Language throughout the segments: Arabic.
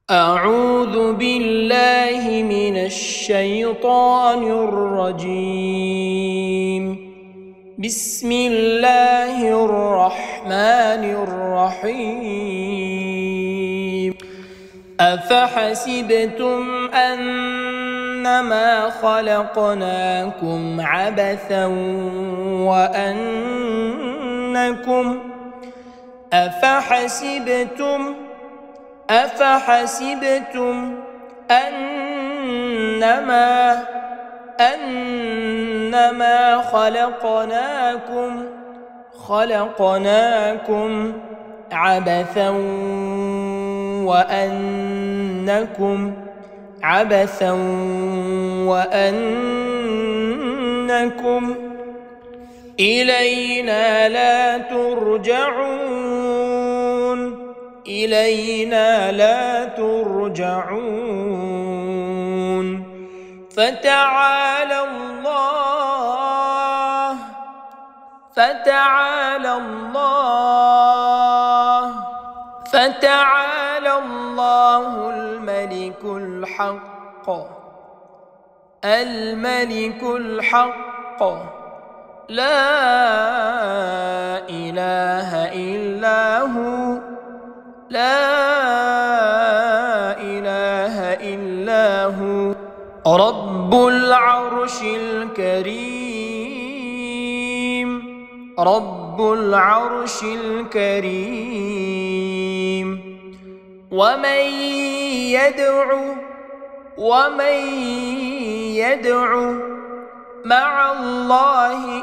أعوذ بالله من الشيطان الرجيم. بسم الله الرحمن الرحيم. أفحسبتم أنما خلقناكم عبثا أفحسبتم أنما خلقناكم عبثا وأنكم إلينا لا ترجعون فتعالى الله الملك الحق لا إله إلا هو رب العرش الكريم ومن يدع مع الله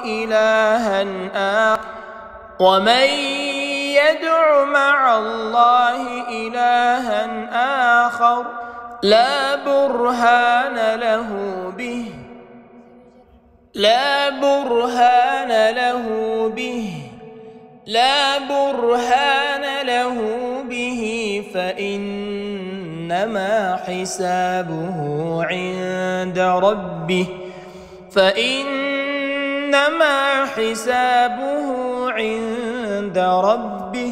إلها آخر لا برهان له به فإنما حسابه عند ربه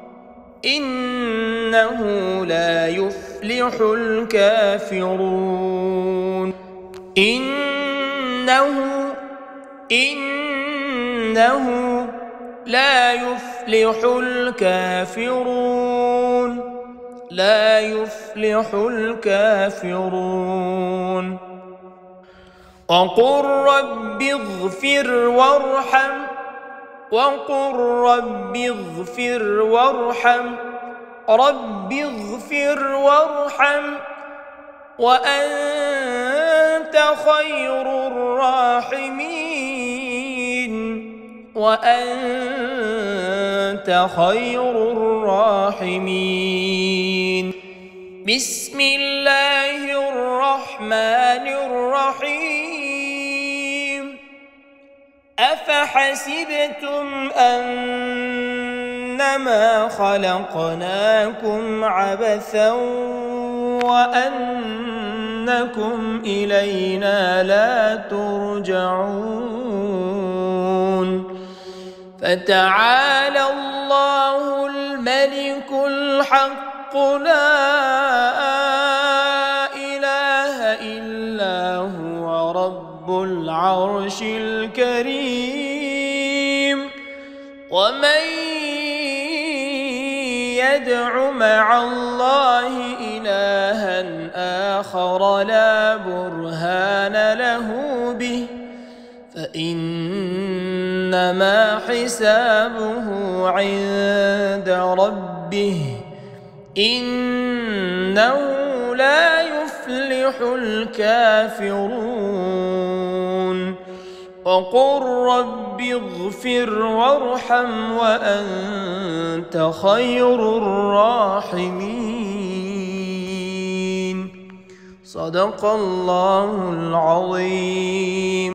إنه لا يفلح الكافرون لا يفلح الكافرون وقل رب اغفر وارحم وأنت خير الراحمين بسم الله الرحمن الرحيم أفحسبتم أنما خلقناكم عبثا وأنكم إلينا لا ترجعون فتعالى الله الملك الحق لا إله إلا هو رب العرش الكريم ومن يدع مع الله إلها آخر لا برهان له به فإنما حسابه عند ربه إنه لا يفلح الكافرون وقل رب اغفر وارحم وأنت خير الراحمين صدق الله العظيم.